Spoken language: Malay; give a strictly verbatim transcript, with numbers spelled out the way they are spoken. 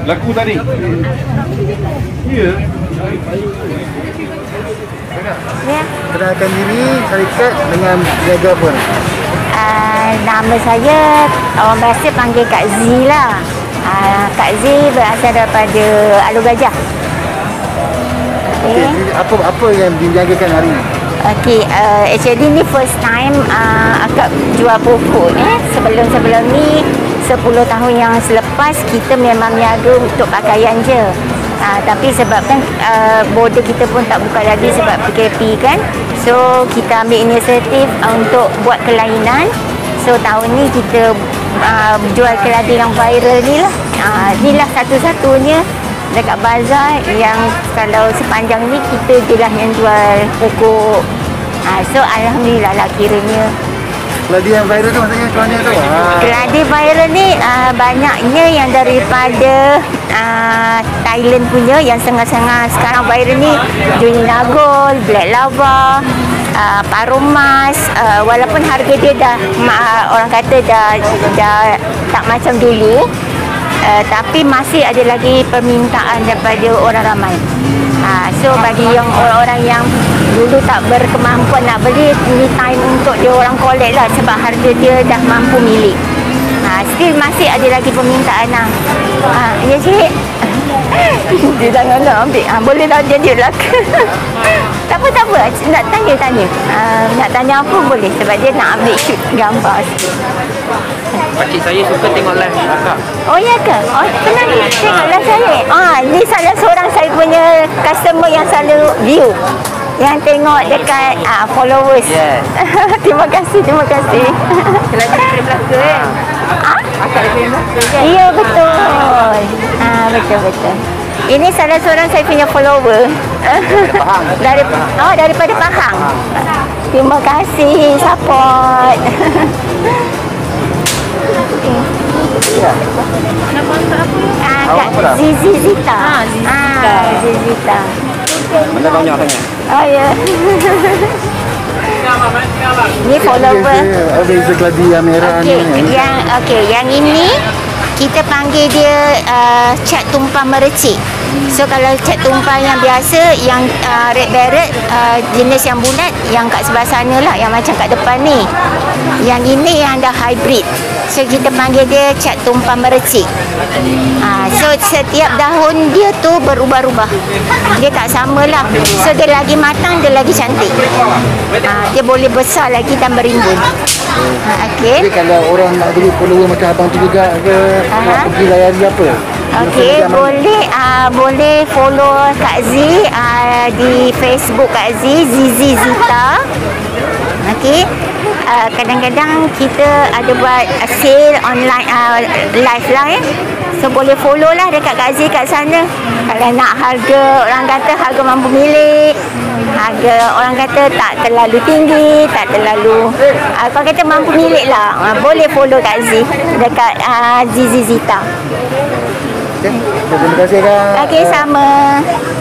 Laku tadi. Ya. Ya. Kenalkan diri, syarikat dengan niaga apa? Uh, nama saya orang biasa panggil Kak Z lah. Uh, Kak Z berasal daripada Alur Gajah. Okay. Okay, apa apa yang diniagakan hari ini? Okay, uh, actually ni first time uh, akak jual pokok eh. Sebelum-sebelum ni sepuluh tahun yang selepas kita memang niaga untuk pakaian je. Uh, tapi sebabkan uh, border kita pun tak buka lagi sebab P K P kan. So kita ambil inisiatif uh, untuk buat kelainan. So tahun ni kita uh, jual keladi yang viral ni lah. Uh, inilah satu-satunya dekat bazar yang kalau sepanjang ni kita je lah yang jual pokok. Ha, so alhamdulillah lah kiranya. Keladi yang viral tu maksudnya macam mana tu? Ha. Keladi viral ni uh, banyaknya yang daripada uh, Thailand punya yang setengah-setengah sekarang viral ni. Juni Nagol, Black Lava, uh, Paromas, uh, walaupun harga dia dah uh, orang kata dah, dah tak macam dulu. Uh, tapi masih ada lagi permintaan daripada orang ramai. Ha, so bagi yang orang-orang yang dulu tak berkemampuan nak beli, ni time untuk dia orang collect lah sebab harga dia dah mampu milik. Ha, still masih ada lagi permintaan lah. Ha, ya cik? Dia jangan nak ambil. Ha, boleh dah jadi lah. Tak apa, tak apa. Nak tanya-tanya. Ha, nak tanya apa boleh sebab dia nak ambil shoot gambar. Pakcik saya suka tengok live kakak. Oh ya ke? Oh kenal ni? Tengok live saya. Ah, ni salah seorang saya punya customer yang selalu view. Yang tengok dekat ah, followers. Yes. Terima kasih, terima kasih. Keladi dari belakang eh. Ah? Akak dari belakang kan? Ya betul. Ah betul betul. Ini salah seorang saya punya follower. Dari oh daripada Pahang. Terima kasih support. Nama untuk apa? Ah, Kak Zizi Zita. Ah, Zizi Zita. Ah, Zizi Zita. Mana banyak sangat? Oh ya. Ni follower. Ada isa keladi yang merah Okey, ni. yang okey, yang ini kita panggil dia uh, cat tumpah mercik. So kalau cat tumpah yang biasa, yang uh, red beret, uh, jenis yang bulat, yang kat sebelah sana lah, yang macam kat depan ni. Yang ini yang dah hybrid. So kita panggil dia cat tumpah mercik. Uh, so setiap daun dia tu berubah-ubah. Dia tak sama lah. So dia lagi matang, dia lagi cantik. Uh, dia boleh besar lagi dan berimbun. Uh, okey. Jadi kalau orang nak beli follower macam abang tu juga ke, Aha. nak pergi layari apa? Okey, boleh uh, boleh follow Kak Z uh, di Facebook Kak Z, Zizi Zita. Okey. Uh, kadang-kadang kita ada buat uh, sale online uh, live lah eh. So boleh follow lah dekat Kak Z kat sana. Kalau nak harga, orang kata harga mampu milik, harga orang kata tak terlalu tinggi, tak terlalu uh, kalau kata mampu milik lah, uh, boleh follow Kak Z dekat uh, Zizi Zita. Okay. Terima kasih Kak. Okey, sama.